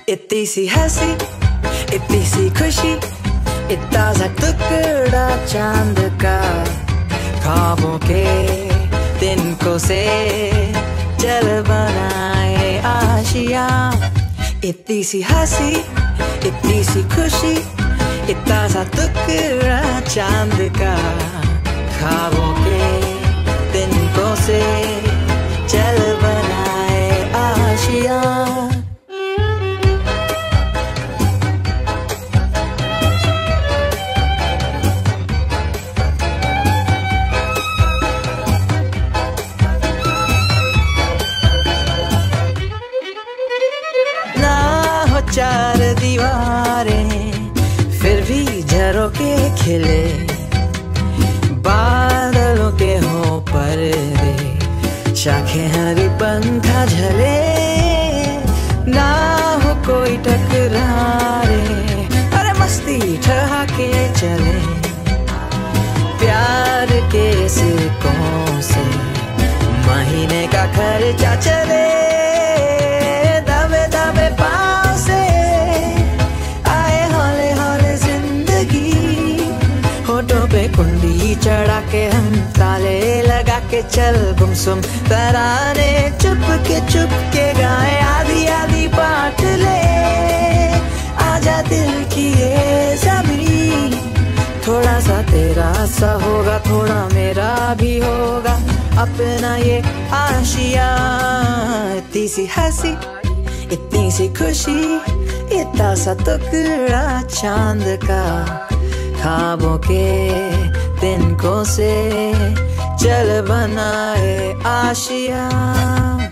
इतनी सी हंसी, इतनी सी खुशी, इतना सा टुकड़ा चांद का, ख्वाबों के तिनकों से चल बनाए आशिया। इतनी सी हंसी, इतनी सी खुशी, इतना सा टुकड़ा चांद का, ख्वाबों के तिनकों से चल बनाए आशिया। चार दीवारें फिर भी झरोके खिले, बादलों के हो पर्दे, शाखें हरी पंखा झले, ना हो कोई टकरारे, अरे मस्ती ठहाके चले, प्यार के सिक्कों से महीने का खर्चा चले, दबे दबे पाँव से आए हौले हौले जिंदगी, होठों पे कुंडी चढ़ा के हम ताले लगा के चल गुमसुम तराने चुप के गाए, आधी आधी बांट ले आजा दिल की ये ज़मीं, थोड़ा सा तेरा सा होगा, थोड़ा मेरा भी होगा अपना ये आशिया। इतनी सी हंसी, इतनी सी खुशी, इतना सा टुकड़ा चांद का, ख्वाबों के तिनकों से चल बनाए आशिया।